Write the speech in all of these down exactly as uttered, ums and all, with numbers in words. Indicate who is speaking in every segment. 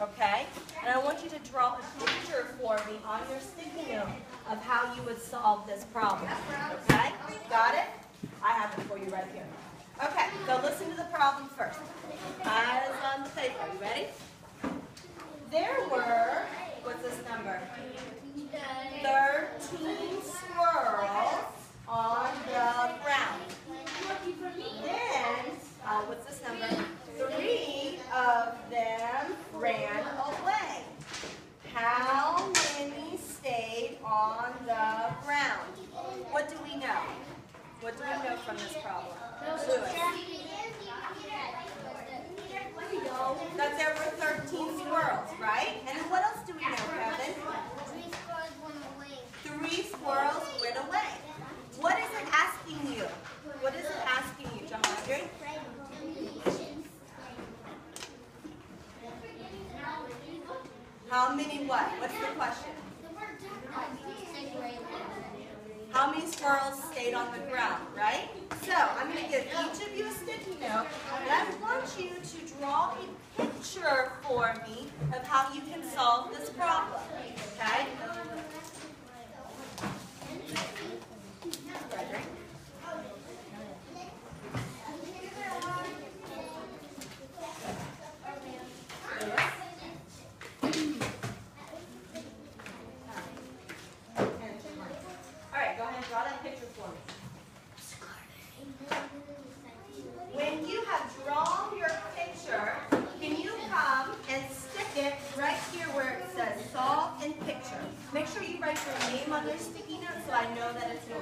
Speaker 1: okay? And I want you to draw a picture for me on your sticky note of how you would solve this problem, okay? Got it? I have it for you right here. Okay, so listen to the problem first. Eyes on the paper. You ready? There were, what's this number? thirteen squirrels on the ground. Then, uh, what's this number? Three of them ran away. How many stayed on the ground? What do we know? What do we know from this problem? Lewis. That there were thirteen squirrels, right? And then what else do we know, Kevin? Three squirrels went away. What is it asking you? What is it asking you, Jahangir? How many what? What's the question? How many squirrels stayed on the ground, right? So, I'm going to give each of you a sticky note, and I want you to draw a picture for me of how you can solve this problem, okay? Frederick. When you have drawn your picture, can you come and stick it right here where it says solve and picture? Make sure you write your name on your sticky note so I know that it's yours.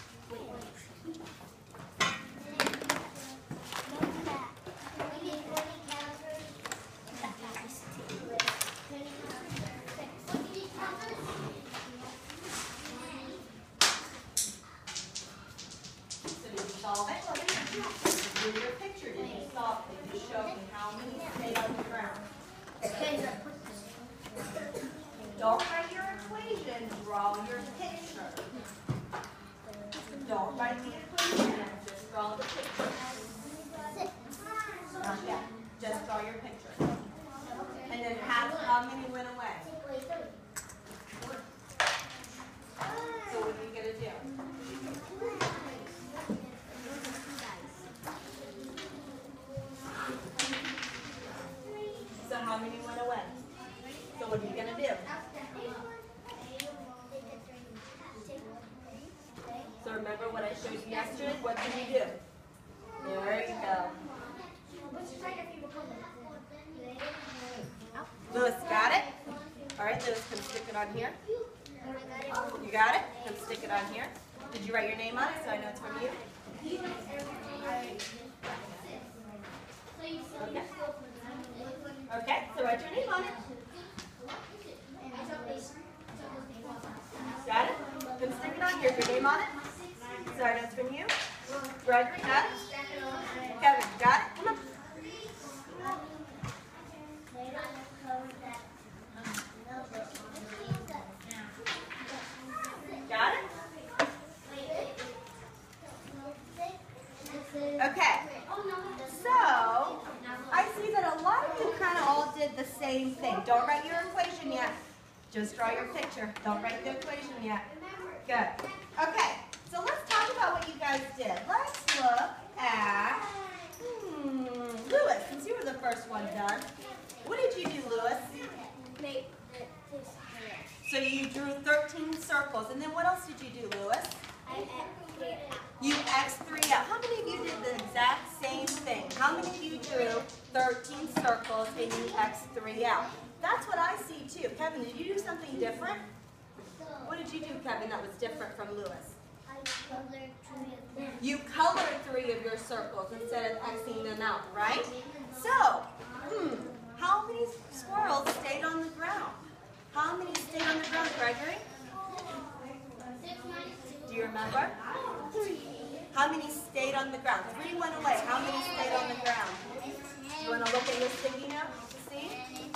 Speaker 1: Solve it. Do your picture. Did you solve it? Did you show me how many stayed on the ground? Don't write your equation. Draw your picture. Don't write the equation. Just draw the picture. Not yet. Just draw your picture. And then how, how many went away? So what are you going to do? So how many went away? So what are you going to do? So remember what I showed you yesterday? What did you do? There you go. Lewis, got it? All right, Lewis, come stick it on here. You got it? Come stick it on here. Did you write your name on it so I know it's from you? Okay. Okay, so write your name on it. Got it? Come stick it on here. Your name on it. So I know it's from you. Gregory, got it? Kevin, got it? Come on. Got it? Okay. So, I see that a lot of you kind of all did the same thing. Don't write your equation yet. Just draw your picture. Don't write the equation yet. Good. Okay. So let's talk about what you guys did. Let's look at hmm, Lewis, since you were the first one done. What did you do, Lewis? So you drew thirteen circles. And then what else did you do, Lewis? You X three out. How many of you did the exact same thing? How many of you drew thirteen circles and you X three out? That's what I see too. Kevin, did you do something different? What did you do, Kevin, that was different from Lewis?
Speaker 2: I colored three of them.
Speaker 1: You colored three of your circles instead of Xing them out, right? So, hmm, how many squirrels stayed on the ground? How many stayed on the ground, Gregory? Do you remember? How many stayed on the ground? Three went away. How many stayed on the ground? You want to look at your sticky note to see?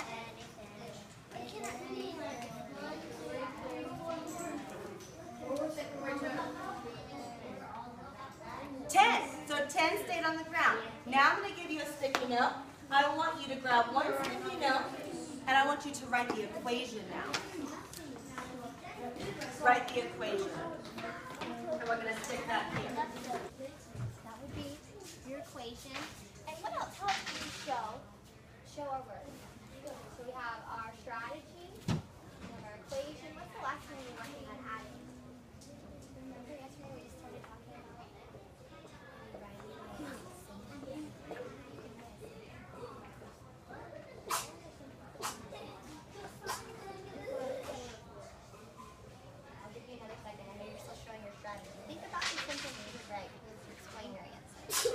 Speaker 1: Ten. So ten stayed on the ground. Now I'm going to give you a sticky note. I want you to grab one sticky note, and I want you to write the equation now. Write the equation. And we're going to stick that here.
Speaker 2: That would be your equation. And what else? How else do we show, show our work? So we have our strategy, we have our equation. What's the last thing we were working on adding? Remember yesterday we just started talking about I'll give you another second. I know you're still showing your strategy. Think about the sentence you did right. Explain your answer.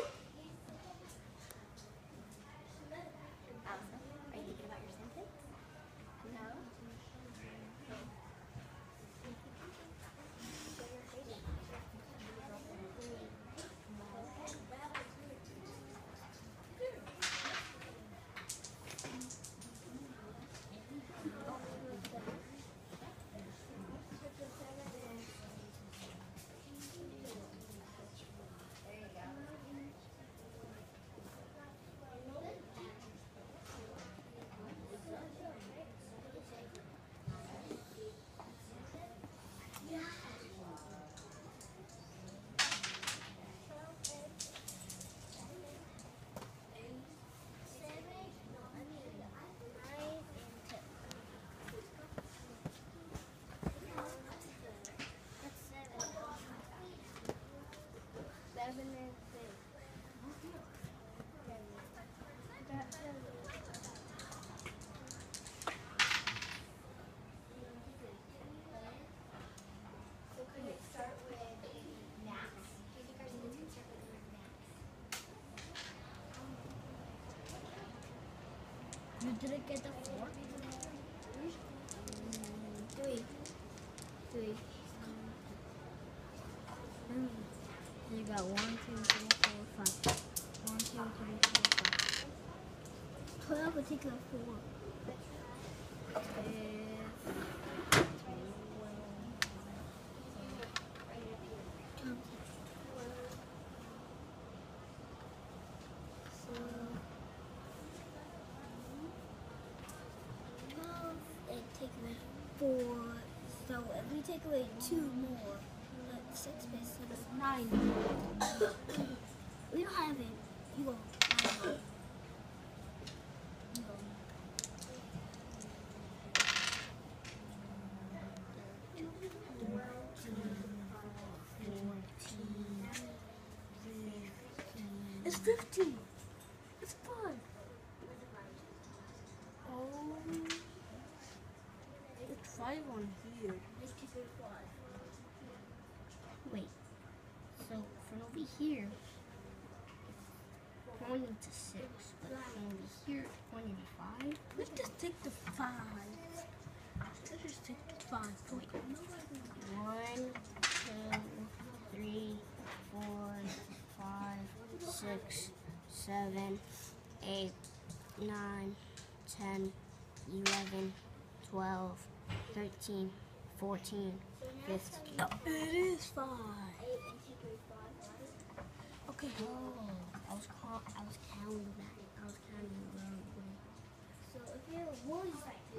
Speaker 2: Allison, are you thinking about your sentence? No? Show your equation. There you go. Seven and six. So could we start with max? Do you think our students can start with the word max?
Speaker 3: You didn't get the four?
Speaker 2: Three. Three.
Speaker 3: Mm. You got one, two, three, four, five. One, two, three, four, five. Twelve would take a four.
Speaker 2: Take away four. So if we take away two more, that's six plus seven, nine. We don't have it. You go. Nine. You go.
Speaker 3: It's fifteen. It's fun. Oh. It's five on here.
Speaker 2: Wait. So from over here, it's pointing to six, but from over here, it's pointing to five.
Speaker 3: Let's just take the five. Let's just take the five. Wait.
Speaker 2: One, two, three, four, five, six, seven, eight, nine, ten, eleven, twelve, thirteen, fourteen, fifteen.
Speaker 3: No, it is five. Okay.
Speaker 2: Oh, I was call, I was counting that. I was counting the wrong way. So if you have one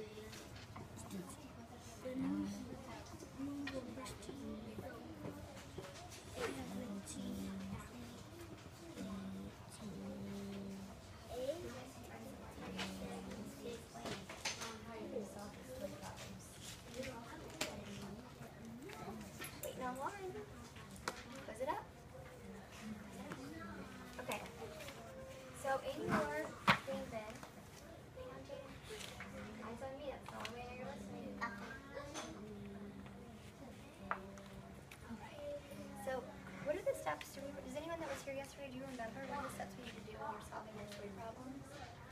Speaker 2: Wait, now one. Close it up. Okay. So in your thing then, eyes on me, that's the only way you're listening. Alright. So what are the steps? Do we, does anyone that was here yesterday, do you remember what are the steps we need to do when we're solving your story problems?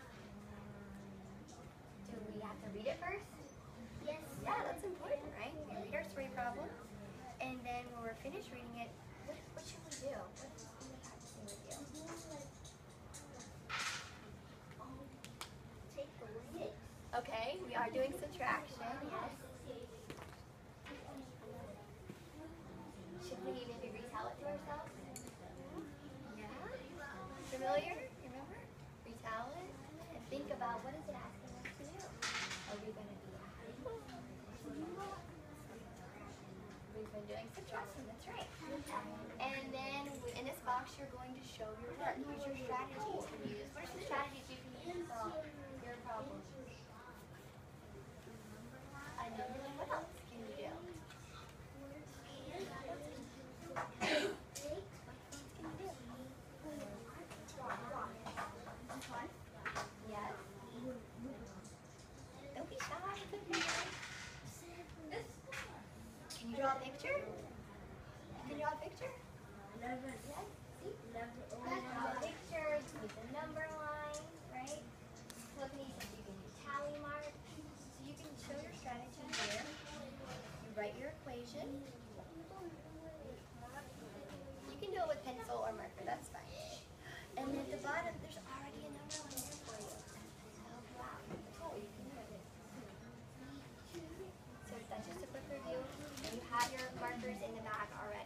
Speaker 2: Do we have to read it first? Yes. Yeah, that's important, right? We read our story problem. And then when we're finished reading it, what, what should we do? What's in the practicing with you? Take away. Okay, we are doing subtraction, yes. Should we maybe retell it to ourselves? Yeah? Familiar? Remember? Retell it and think about what is it asking us to do. Are we and subtraction, that's right. And then in this box, you're going to show your work. Here's your strategies you can use. What are some strategies you can use to solve your problem? A number line, what else can you do? Yes. Don't be shy. Can you draw a picture? Can you draw a picture? Yes. See? Draw a picture. You can use a number line, right? Look at these. You can use tally mark. So you can show your strategy here. You write your equation. You can do it with pencil or marker. That's fine. And at the bottom, there's already a number line there for you. Oh, wow. Oh, you can do it. So that's just a quick review. And you have your markers in the bag already.